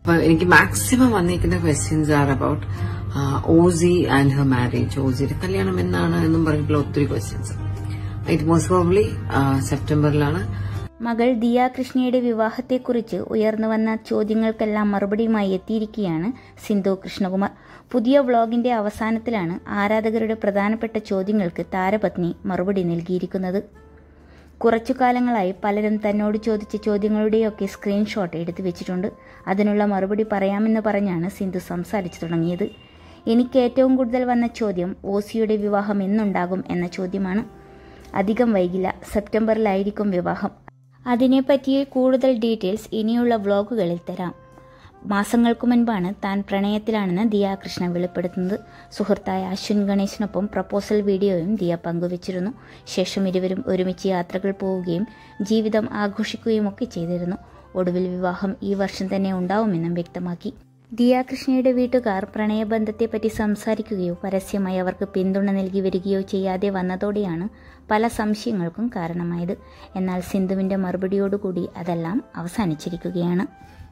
അപ്പോൾ എനിക്ക് മാക്സിമം വന്നിരിക്കുന്ന questions are about Ozy and her marriage. ഓസിയുടെ കല്യാണം എന്നാണ് എന്നും പറഞ്ഞിട്ടുള്ള ഒത്തിരി ക്വസ്റ്റ്യൻസ്. ഇറ്റ് മോസ്റ്റ് പ്രോബബ്ലി സെപ്റ്റംബറിലാണ്. മകൾ ദിയ കൃഷ്ണയുടെ വിവാഹത്തെക്കുറിച്ച് ഉയർന്നുവന്ന ചോദ്യങ്ങൾക്കെല്ലാം മറുപടിയുമായി എത്തിയിരിക്കുകയാണ് സിന്ധു കൃഷ്ണകുമാർ. പുതിയ വ്ളോഗിന്റെ അവസാനത്തിലാണ് ആരാധകരുടെ പ്രധാനപ്പെട്ട ചോദ്യങ്ങൾക്ക് താരപത്നി മറുപടി നൽകിയിരിക്കുന്നത്. കുറച്ചു കാലങ്ങളായി പലരും തന്നോട് ചോദിച്ച ചോദ്യങ്ങളുടെയൊക്കെ സ്ക്രീൻഷോട്ട് എടുത്തു വെച്ചിട്ടുണ്ട്. അതിനുള്ള മറുപടി പറയാമെന്ന് പറഞ്ഞാണ് സിന്ധു സംസാരിച്ചു തുടങ്ങിയത്. എനിക്ക് ഏറ്റവും കൂടുതൽ വന്ന ചോദ്യം ഓസിയുടെ വിവാഹം എന്നുണ്ടാകും എന്ന ചോദ്യമാണ്. അധികം വൈകില്ല, സെപ്റ്റംബറിലായിരിക്കും വിവാഹം. അതിനെപ്പറ്റി കൂടുതൽ ഡീറ്റെയിൽസ് ഇനിയുള്ള വ്ളോഗുകളിൽ തരാം. മാസങ്ങൾക്കു മുൻപാണ് താൻ പ്രണയത്തിലാണെന്ന് ദിയ കൃഷ്ണ വെളിപ്പെടുത്തുന്നത്. സുഹൃത്തായ അശ്വിൻ ഗണേശിനൊപ്പം പ്രപ്പോസൽ വീഡിയോയും ദിയ പങ്കുവച്ചിരുന്നു. ശേഷം ഇരുവരും ഒരുമിച്ച് യാത്രകൾ പോവുകയും ജീവിതം ആഘോഷിക്കുകയും ഒക്കെ ചെയ്തിരുന്നു. ഒടുവിൽ വിവാഹം ഈ വർഷം തന്നെ ഉണ്ടാവുമെന്നും വ്യക്തമാക്കി. ദിയ കൃഷ്ണയുടെ വീട്ടുകാർ പ്രണയബന്ധത്തെപ്പറ്റി സംസാരിക്കുകയോ പരസ്യമായി അവർക്ക് പിന്തുണ നൽകി വരികയോ ചെയ്യാതെ വന്നതോടെയാണ് പല സംശയങ്ങൾക്കും കാരണമായത്. എന്നാൽ സിന്ധുവിന്റെ മറുപടിയോടുകൂടി അതെല്ലാം അവസാനിച്ചിരിക്കുകയാണ്.